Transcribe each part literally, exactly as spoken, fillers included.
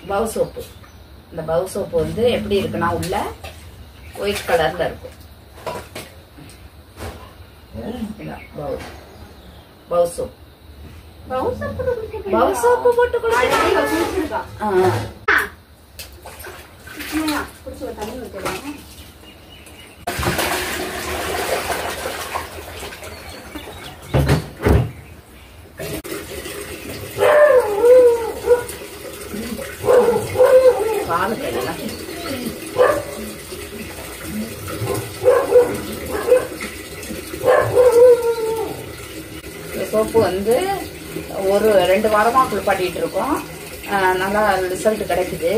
பவு சோப்பு. இந்த பவு சோப்பு வந்து எப்படி இருக்குன்னா உள்ள ஒயிட் கலர்ல இருக்கும். பவு சோப்பு பவு சோப்பு போட்டு குடிச்சிருக்கா. தண்ணி வைக்கலாம். பால் கையெல்லாம் சோப்பு வந்து ஒரு ரெண்டு வாரமா குளிப்பாட்டிட்டு இருக்கோம். நல்லா ரிசல்ட் கிடைக்குது.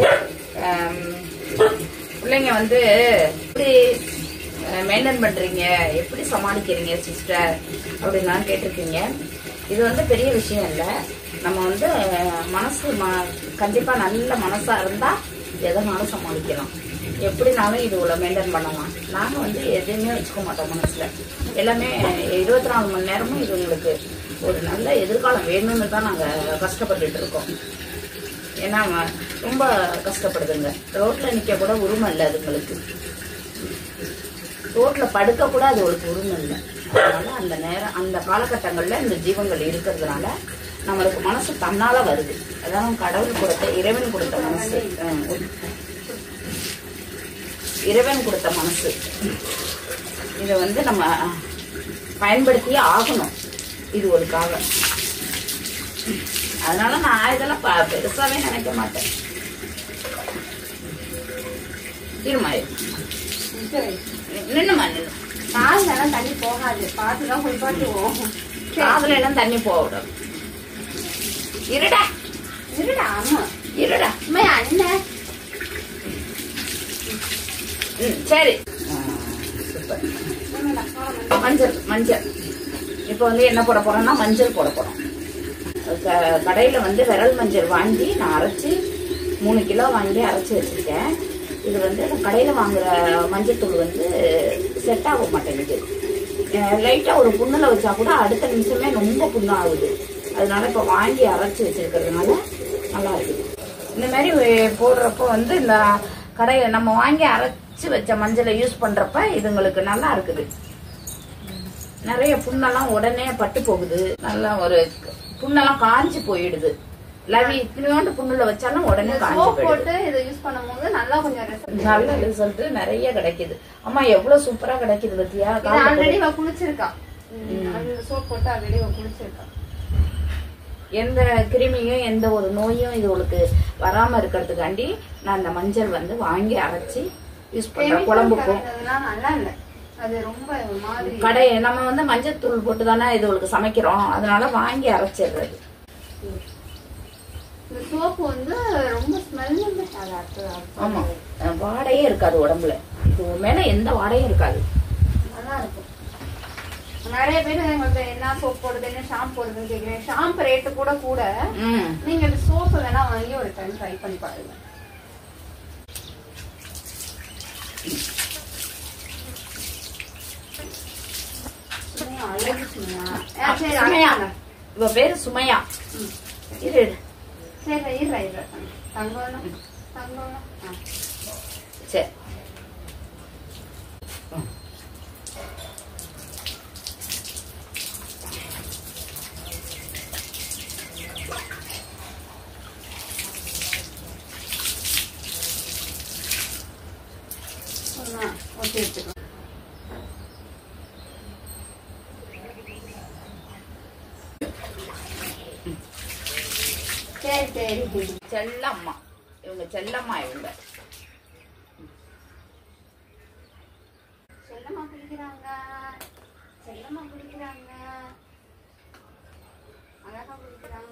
பிள்ளைங்க வந்து எப்படி மெயின்டைன் பண்றீங்க, எப்படி சமாளிக்கிறீங்க சிஸ்டர் அப்படின்லாம் கேட்டிருக்கீங்க. இது வந்து பெரிய விஷயம் இல்லை. நம்ம வந்து மனசு கண்டிப்பா நல்ல மனசா இருந்தா எதனாலும் சமாளிக்கலாம். எப்படினாலும் இது உள்ள மெயின்டைன் பண்ணலாம். நாங்க வந்து எதுவுமே வச்சுக்க மாட்டோம் மனசுல. எல்லாமே இருபத்தி நாலு மணி நேரமும் இது உங்களுக்கு ஒரு நல்ல எதிர்காலம் வேணும்னு தான் நாங்க கஷ்டப்பட்டுட்டு இருக்கோம். ஏன்னா ரொம்ப கஷ்டப்படுதுங்க. ரோட்ல நிக்க கூட உரிமை இல்லை அதுங்களுக்கு. ரோட்ல படுக்க கூட அது ஒரு உரிமை இல்லை. அதனால அந்த நேரம் அந்த காலகட்டங்கள்ல இந்த ஜீவங்கள் இருக்கிறதுனால நம்மளுக்கு மனசு தன்னால வருது. அதான் கடவுள் கொடுத்த இறைவன் கொடுத்த மனசு. இறைவன் கொடுத்த மனசு இதை வந்து நம்ம பயன்படுத்தியே ஆகணும். இது ஒருக்காக. அதனால நான் இதெல்லாம் பெருசாவே நினைக்க மாட்டேன். இருமா நின்னுமா நின்னு காதுல எல்லாம் தண்ணி போகாது. பார்த்துதான் குளிப்பாட்டுவோம். காதுல எல்லாம் தண்ணி போக இருடா இருடா. ஆமா இருடா. அண்ணன் சரி சூப்பர். மஞ்சள் மஞ்சள் இப்ப வந்து என்ன போட போறோம்னா மஞ்சள் போட போறோம். கடையில வந்து விரல் மஞ்சள் வாங்கி நான் அரைச்சி மூணு கிலோ வாங்கி அரைச்சி வச்சிருக்கேன். இது வந்து கடையில வாங்குற மஞ்சள் தூள் வந்து செட் ஆக மாட்டேங்குது. லைட்டா ஒரு புண்ணுல வச்சா கூட அடுத்த நிமிஷமே ரொம்ப புண்ணு ஆகுது. அதனால இப்ப வாங்கி அரைச்சி வச்சிருக்கிறதுனால நல்லா இருக்குது. இந்த மாதிரி போடுறப்ப வந்து இந்த கடையில நம்ம வாங்கி அரைச்சி வச்ச மஞ்சளை யூஸ் பண்றப்ப இதுங்களுக்கு நல்லா இருக்குது. நிறைய புண்ணெல்லாம் உடனே பட்டு போகுது. நல்லா ஒரு புண்ணெல்லாம் காஞ்சி போயிடுது. லவி இத்தனையோண்டு புண்ணுல வச்சாலும் உடனே காஞ்சி போட்டு இதை யூஸ் பண்ணும்போது நல்லா கொஞ்சம் நல்ல ரிசல்ட் நிறைய கிடைக்குது. அம்மா எவ்வளவு சூப்பரா கிடைக்குது பத்தியா. ஆல்ரெடி குளிச்சிருக்கா. சோப் போட்டு ஆல்ரெடி குளிச்சிருக்கா. எந்த கிருமியும் எந்த ஒரு நோயும் இது உங்களுக்கு வராம இருக்கிறதுக்காண்டி நான் இந்த மஞ்சள் வந்து வாங்கி அரைச்சி யூஸ் பண்றேன். குழம்புக்கும் நல்லா இல்ல. அது ரொம்ப மாதிரி கடை நம்ம வந்து மஞ்சள் தூள் போட்டு தானே இது உங்களுக்கு சமைக்கிறோம். அதனால வாங்கி அரைச்சிடுறது. இந்த சோப்பு வந்து ரொம்ப ஸ்மெல். ஆமா வாடையே இருக்காது உடம்புல. இது மேல எந்த வாடையும் இருக்காது. நல்லா இருக்கும். நிறைய பேர் எங்களுக்கு என்ன சோப் போடுறது என்ன ஷாம்பு போடுறதுன்னு கேக்குறேன். ஷாம்பு ரேட்டு கூட கூட நீங்க இந்த சோப்பு வேணா வாங்கி ஒரு டைம் ட்ரை பண்ணி பாருங்க. அழகு சுமையா. இவ பேரு சுமையா. இரு சரி இரு இரு தங்கம் தங்கம் சரி. ஓகே எடுத்துக்கோ. சரி சரி செல்லம்மா. இவங்க செல்லம்மா. இவங்க செல்லம்மா குடிக்கிறாங்க. செல்லம்மா குடிக்கிறாங்க. அழகா குடிக்கிறாங்க.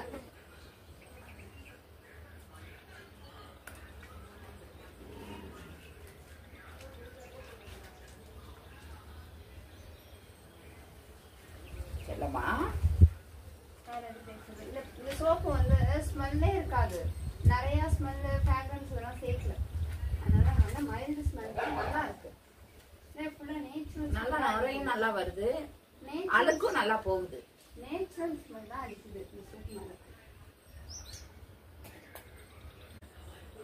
செல்லம்மா இந்த சோப்பு வந்து ஸ்மெல்லே இருக்காது. நிறைய ஸ்மெல் ஃப்ராக்ரன்ஸ் எல்லாம் சேர்க்கல. அதனால நல்ல மைல்டு ஸ்மெல் நல்லா இருக்கு. நல்லா நுரையும் நல்லா வருது. அழுக்கும் நல்லா போகுது. நேச்சுரல் ஸ்மெல் தான் அடிக்குது இந்த சோப்பு மேல.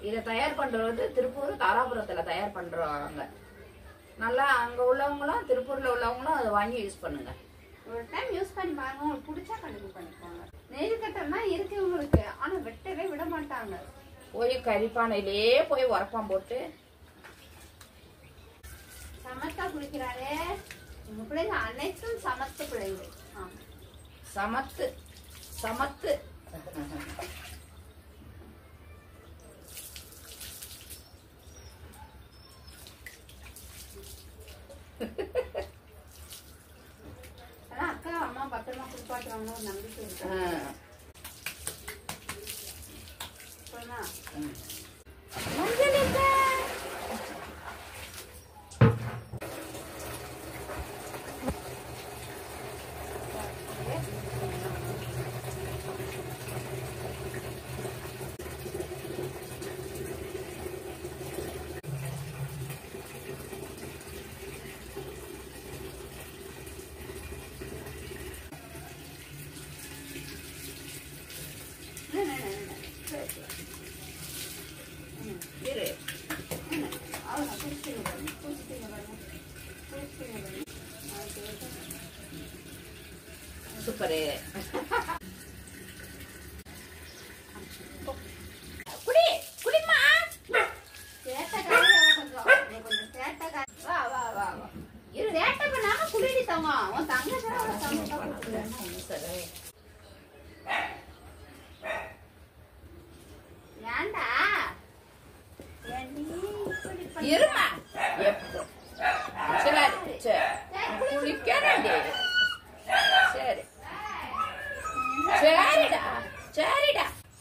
இதை தயார் பண்றது திருப்பூர் தாராபுரத்துல தயார் பண்றாங்க. நல்லா அங்க உள்ளவங்களும் திருப்பூர்ல உள்ளவங்களும் அதை வாங்கி யூஸ் பண்ணுங்க. ஒரு டைம் யூஸ் பண்ணி பாருங்க, உங்களுக்கு பிடிச்சா கண்டிப்பா பண்ணிக்கோங்க. நெல் கட்டம்னா இருக்கு உங்களுக்கு, ஆனா வெட்டவே விட மாட்டாங்க. போய் கறிப்பானையிலே போய் உரப்பான் போட்டு சமத்தா குளிக்கிறாரே உங்க பிள்ளைங்க, அனைத்தும் சமத்து பிள்ளைங்க. சமத்து சமத்து அக்கா அம்மா பத்திரமா குளிப்பாட்டுவாங்க ஒரு நம்பிக்கை இருக்கு. சூப்பரு. குடி குடிமா. வா வா வா வா இரு ரேட்ட பண்ணாம குளிடி தங்க. உன் தங்க ஏண்டா இருமா. குளிக்கிறேன். சரி சரிடா சரிடா.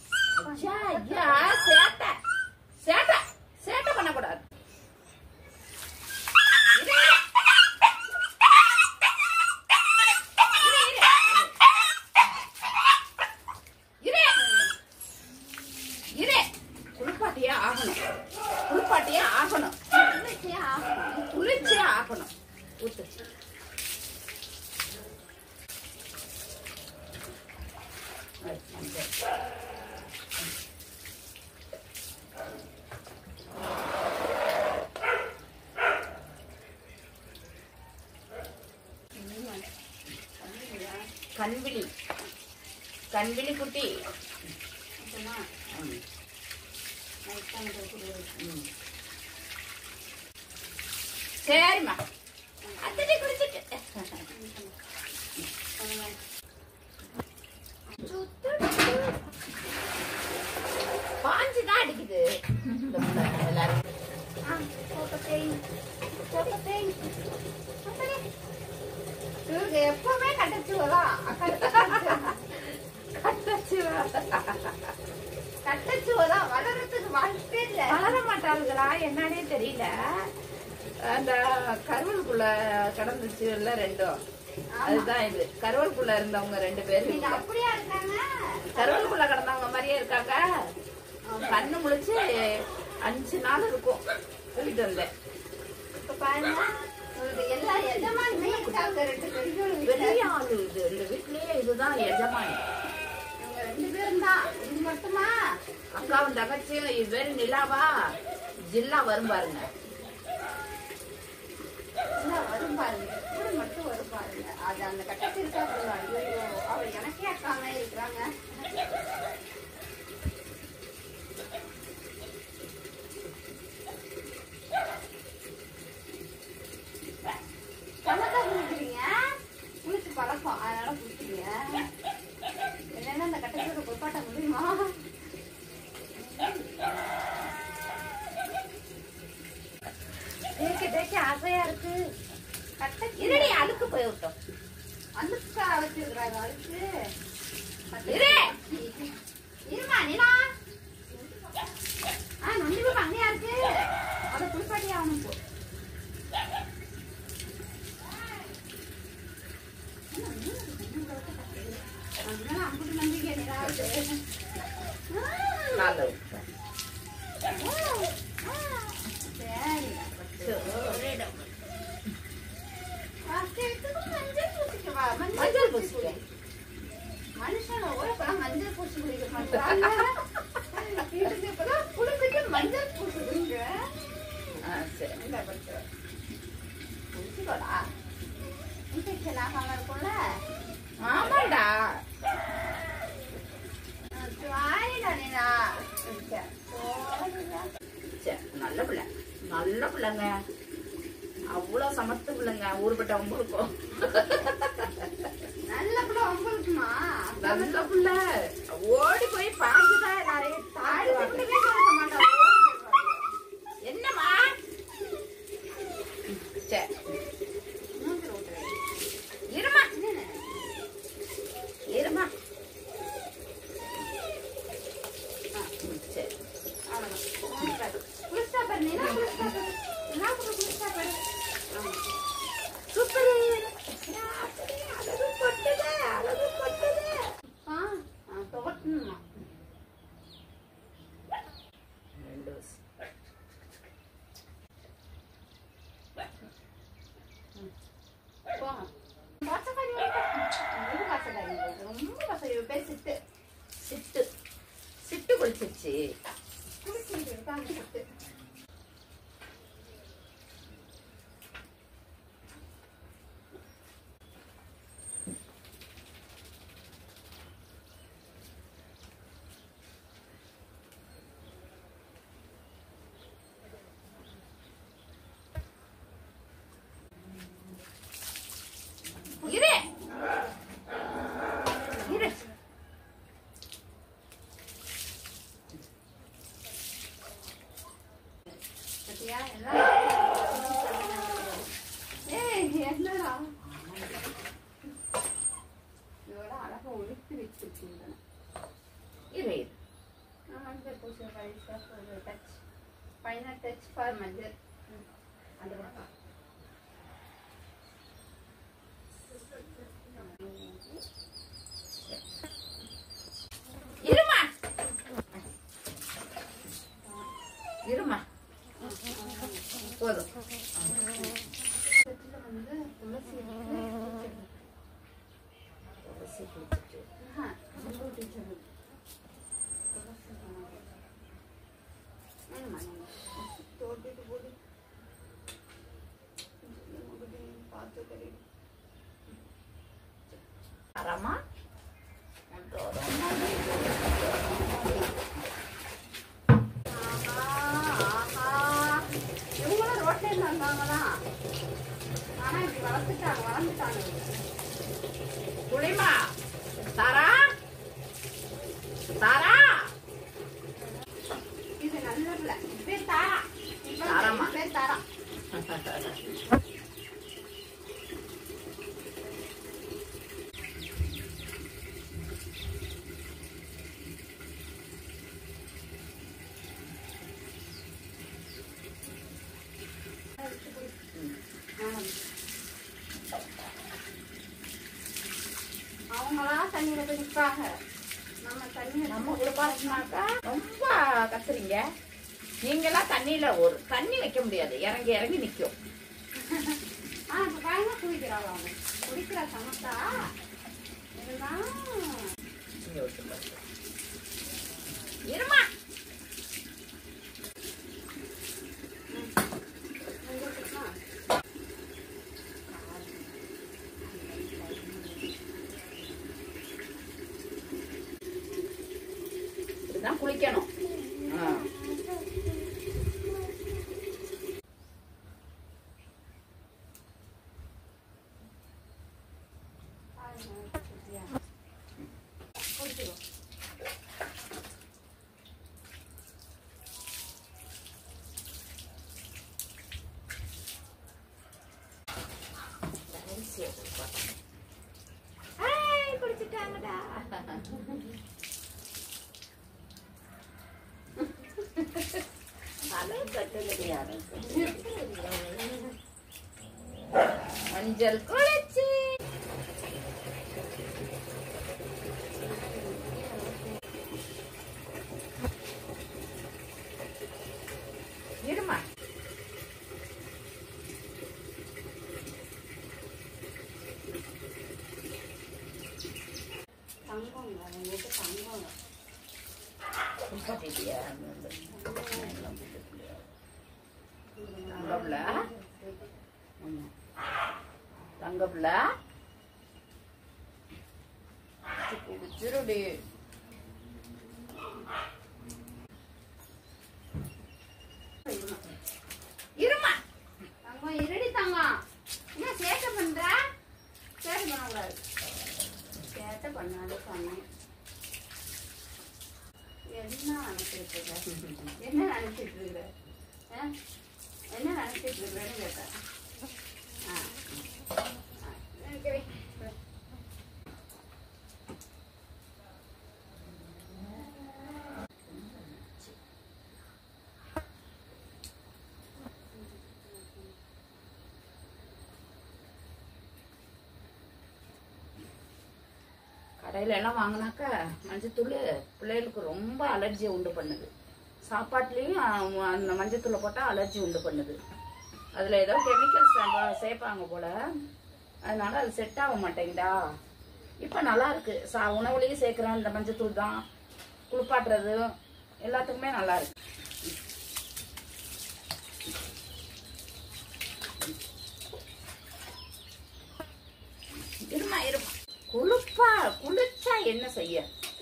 சேட்டை சேட்டை சேட்டை பண்ணக்கூடாது. குளிப்பாட்டியே ஆகணும், குளிப்பாட்டியே ஆகணும், குளிச்சே ஆகணும். ஊத்து கண்விழி கண்விழி குட்டி. சரிம்மா அத்தனை குடிச்சிட்டு பாஞ்சுதான் அடிக்குது எல்லாரும். எப்பவுமே கட்டச்சுவதான் கட்டச்சுவதான் வளர்றதுக்கு வாய்ப்பே இல்ல. வளர மாட்டாளுங்களா என்னன்னே தெரியல. அந்த கருவலுக்குள்ள கடந்துச்சு இல்ல ரெண்டும், அதுதான் இது. கருவலுக்குள்ள இருந்தவங்க ரெண்டு பேரும் அப்படியா இருக்காங்க? கருவலுக்குள்ள கடந்தவங்க மாதிரியே இருக்காங்க. கண்ணு முழிச்சு அஞ்சு நாள் இருக்கும் போயிட்டு வந்தேன். இப்ப பாருங்க எல்லா எஜமானுமே இருக்காங்க. ரெண்டு பெரிய பெரிய ஆளு இது. இந்த வீட்லயே இதுதான் எஜமானி. ரெண்டு பேரும் தான். இது மட்டுமா? அக்காவும் தங்கச்சியும். இது பேரு நிலாவா ஜில்லா வரும் பாருங்க. வரும் பாருங்க, இப்படி மட்டும் வரும் பாருங்க. அது அந்த கட்டத்தில் இருக்கா. ஐயோ அவ எனக்கே அக்காம இருக்கிறாங்க. சமத்தா குளிக்கிறீங்க, குளிச்சு பழக்கம் அதனால குளிக்கிறீங்க. என்னன்னா அந்த கட்டத்தில் குளிப்பாட்ட முடியுமா? ஆசையா இருக்கு. இருடி அழுக்கு போய் விட்டோம். அழுக்கா வச்சிருக்கிறாங்க. அழுக்கு இருமா நிலா. ஆஹ் நொண்டி பாப்பா அங்கேயா இருக்கு. அதை குளிப்பாட்டி ஆகணும். போ அம்புட்டு நம்பிக்கை நிலா. மஞ்சள் பூசிக்க. மனுஷனோட மஞ்சள் பூசி குடிக்க மாட்டாங்க. வீட்டுக்கு இப்பதான் குளிச்சுட்டு நல்ல பிள்ளைங்க, அவ்வளவு சமத்து பிள்ளைங்க. ஊருப்பட்ட வம்புருக்கும். நல்ல பிள்ளை வம்புருக்குமா? நல்ல பிள்ளை ஓடி போய் பாஞ்சுதான் நிறைய தாடி என்னமா சரி இருமா இருமா சரி சூப்பர். அழகு கொட்டுது, அழகு கொட்டுது. சிட்டு சிட்டு குளிச்சிருச்சு. இரு இரு என்னடா இதோட அழகா ஒழுத்து வச்சிருக்கீங்க. இரு மஞ்சள் பூச டச் ஃபைனல் டச் ஃபார் மஞ்சள். அந்த பக்கம் இருமா இருமா போதும். வந்து துளசி துளசி குளிச்சிட்டு தோட்டிட்டு போடு பார்த்து தெரியும். ஆறாமா இவங்களும் ரோட்ல இருந்து வந்தாங்கதான். ஆனா இப்படி வளர்த்துட்டாங்க வளர்ந்துட்டாங்க. புளிமா தாரா தாரா இது நல்ல பிள்ளை. பேர் தாரா. தாராமா பேர் தாரா. அவங்களா தண்ணியில போய் நிற்பாங்க. நம்ம தண்ணி நம்ம குளிப்பாட்டினாக்கா ரொம்ப கத்துறீங்க. நீங்கெல்லாம் தண்ணியில ஒரு தண்ணி வைக்க முடியாது, இறங்கி இறங்கி நிக்கும். ஆ இப்ப பாருங்க குடிக்கிறாள். அவங்க குடிக்கிறா சமத்தா. இதுதான் இருமா இதுதான் குளிக்கணும். குடிச்சிட்டாங்கடா. மஞ்சள் குளிச்சி இருமா தங்கம் தங்கம் தங்கப்புல தங்கப்புல குடிச்சிருடி. நினைச்சிட்டு இருக்கிற? என்ன நினைச்சிட்டு இருக்கிறேன்னு கேட்டேன். நினைக்கிறேன். கடையில எல்லாம் வாங்கினாக்கா மஞ்சத்தூள் பிள்ளைகளுக்கு ரொம்ப அலர்ஜியை உண்டு பண்ணுது. சாப்பாட்டுலயும் அந்த மஞ்சத்தூளை போட்டா அலர்ஜி உண்டு பண்ணுது. அதுல ஏதோ கெமிக்கல்ஸ் சேர்ப்பாங்க போல, அதனால அது செட் ஆக மாட்டேங்குதா. இப்ப நல்லா இருக்கு. சா உணவுலயும் சேர்க்கிறேன் இந்த மஞ்சத்தூள் தான். குளிப்பாட்டுறது எல்லாத்துக்குமே நல்லா இருக்கு. இருமா இருமா குளிப்பா குளிச்சா என்ன செய்ய?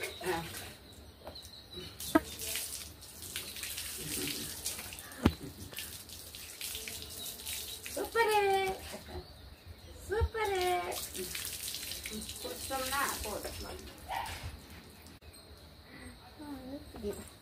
Super super. குளிச்சோம்னா போதும்.